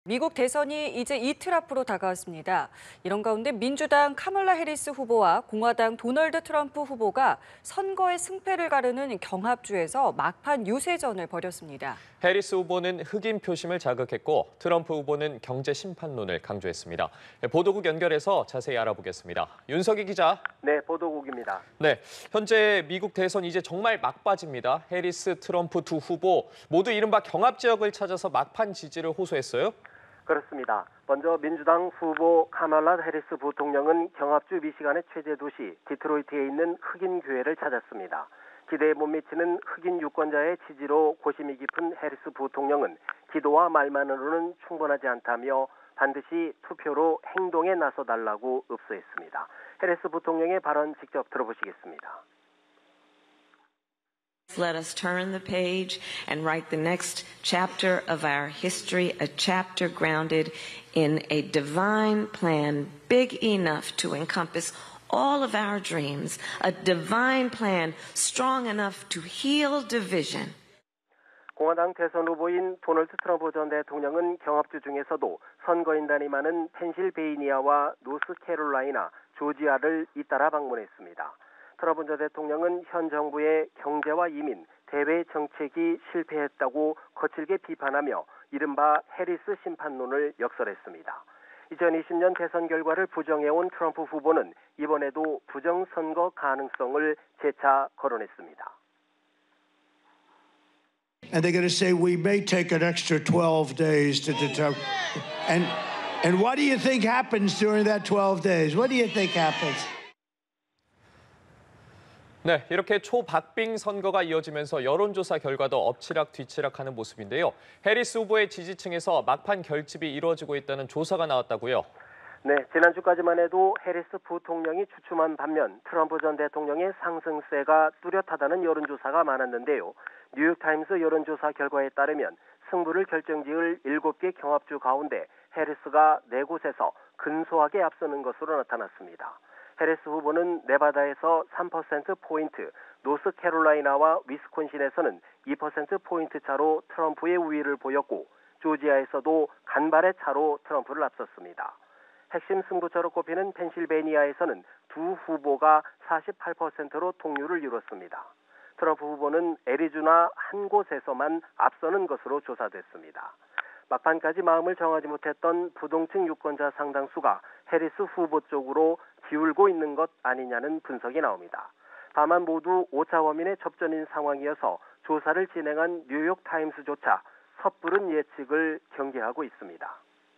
미국 대선이 이제 이틀 앞으로 다가왔습니다. 이런 가운데 민주당 카멀라 해리스 후보와 공화당 도널드 트럼프 후보가 선거의 승패를 가르는 경합주에서 막판 유세전을 벌였습니다. 해리스 후보는 흑인 표심을 자극했고 트럼프 후보는 경제 심판론을 강조했습니다. 보도국 연결해서 자세히 알아보겠습니다. 윤석희 기자. 네, 보도국입니다. 네, 현재 미국 대선 이제 정말 막바지입니다. 해리스, 트럼프 두 후보 모두 이른바 경합 지역을 찾아서 막판 지지를 호소했어요. 그렇습니다. 먼저 민주당 후보 카멀라 해리스 부통령은 경합주 미시간의 최대 도시 디트로이트에 있는 흑인 교회를 찾았습니다. 기대에 못 미치는 흑인 유권자의 지지로 고심이 깊은 해리스 부통령은 기도와 말만으로는 충분하지 않다며 반드시 투표로 행동에 나서달라고 읍소했습니다. 해리스 부통령의 발언 직접 들어보시겠습니다. Let us turn the page and write the next chapter of our history, a chapter grounded in a divine plan big enough to encompass all of our dreams, a divine plan strong enough to heal division. 공화당 대선 후보인 도널드 트럼프 전 대통령은 경합주 중에서도 선거인단이 많은 펜실베이니아와 노스캐롤라이나, 조지아를 잇따라 방문했습니다. 트럼프 전 대통령은 현 정부의 경제와 이민, 대외 정책이 실패했다고 거칠게 비판하며 이른바 해리스 심판론을 역설했습니다. 2020년 대선 결과를 부정해온 트럼프 후보는 이번에도 부정선거 가능성을 재차 거론했습니다. And they're going to say we may take an extra 12 days to determine. And what do you think happens during that 12 days? What do you think happens? 네, 이렇게 초박빙 선거가 이어지면서 여론조사 결과도 엎치락뒤치락하는 모습인데요. 해리스 후보의 지지층에서 막판 결집이 이루어지고 있다는 조사가 나왔다고요. 네, 지난주까지만 해도 해리스 부통령이 주춤한 반면 트럼프 전 대통령의 상승세가 뚜렷하다는 여론조사가 많았는데요. 뉴욕타임스 여론조사 결과에 따르면 승부를 결정지을 7개 경합주 가운데 해리스가 4곳에서 근소하게 앞서는 것으로 나타났습니다. 해리스 후보는 네바다에서 3%포인트, 노스캐롤라이나와 위스콘신에서는 2%포인트 차로 트럼프의 우위를 보였고 조지아에서도 간발의 차로 트럼프를 앞섰습니다. 핵심 승부처로 꼽히는 펜실베이니아에서는 두 후보가 48%로 동률을 이뤘습니다. 트럼프 후보는 애리조나 한 곳에서만 앞서는 것으로 조사됐습니다. 막판까지 마음을 정하지 못했던 부동층 유권자 상당수가 해리스 후보 쪽으로 기울고 있는 것 아니냐는 분석이 나옵니다. 다만 모두 오차범위의 접전인 상황이어서 조사를 진행한 뉴욕타임스조차 섣부른 예측을 경계하고 있습니다.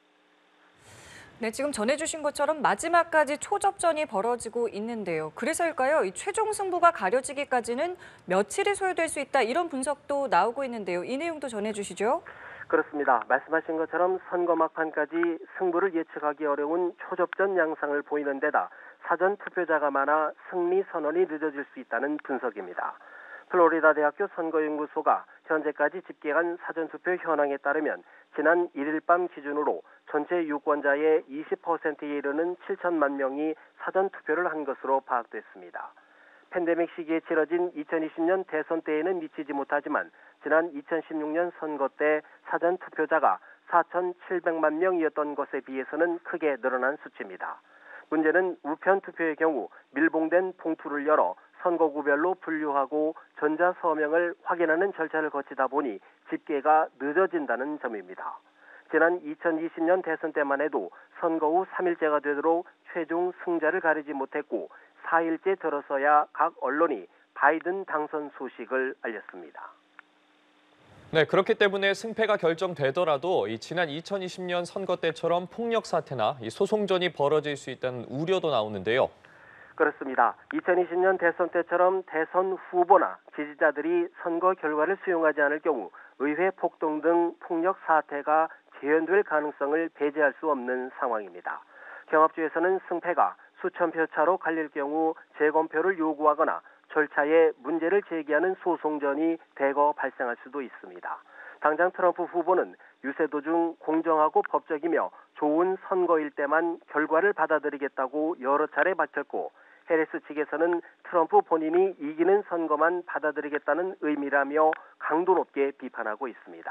네, 지금 전해주신 것처럼 마지막까지 초접전이 벌어지고 있는데요. 그래서일까요? 이 최종 승부가 가려지기까지는 며칠이 소요될 수 있다 이런 분석도 나오고 있는데요. 이 내용도 전해주시죠. 그렇습니다. 말씀하신 것처럼 선거 막판까지 승부를 예측하기 어려운 초접전 양상을 보이는 데다 사전 투표자가 많아 승리 선언이 늦어질 수 있다는 분석입니다. 플로리다 대학교 선거연구소가 현재까지 집계한 사전투표 현황에 따르면 지난 1일 밤 기준으로 전체 유권자의 20%에 이르는 7천만 명이 사전투표를 한 것으로 파악됐습니다. 팬데믹 시기에 치러진 2020년 대선 때에는 미치지 못하지만 지난 2016년 선거 때 사전투표자가 4,700만 명이었던 것에 비해서는 크게 늘어난 수치입니다. 문제는 우편 투표의 경우 밀봉된 봉투를 열어 선거구별로 분류하고 전자서명을 확인하는 절차를 거치다 보니 집계가 늦어진다는 점입니다. 지난 2020년 대선 때만 해도 선거 후 3일째가 되도록 최종 승자를 가리지 못했고 4일째 들어서야 각 언론이 바이든 당선 소식을 알렸습니다. 네, 그렇기 때문에 승패가 결정되더라도 지난 2020년 선거 때처럼 폭력 사태나 소송전이 벌어질 수 있다는 우려도 나오는데요. 그렇습니다. 2020년 대선 때처럼 대선 후보나 지지자들이 선거 결과를 수용하지 않을 경우 의회 폭동 등 폭력 사태가 재현될 가능성을 배제할 수 없는 상황입니다. 경합주에서는 승패가 수천 표 차로 갈릴 경우 재검표를 요구하거나 절차에 문제를 제기하는 소송전이 대거 발생할 수도 있습니다. 당장 트럼프 후보는 유세 도중 공정하고 법적이며 좋은 선거일 때만 결과를 받아들이겠다고 여러 차례 밝혔고 해리스 측에서는 트럼프 본인이 이기는 선거만 받아들이겠다는 의미라며 강도 높게 비판하고 있습니다.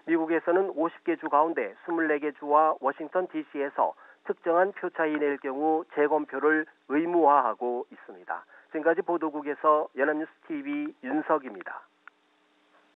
미국에서는 50개 주 가운데 24개 주와 워싱턴 DC에서 특정한 표차이 낼 경우 재검표를 의무화하고 있습니다. 지금까지 보도국에서 연합뉴스 TV 윤석입니다.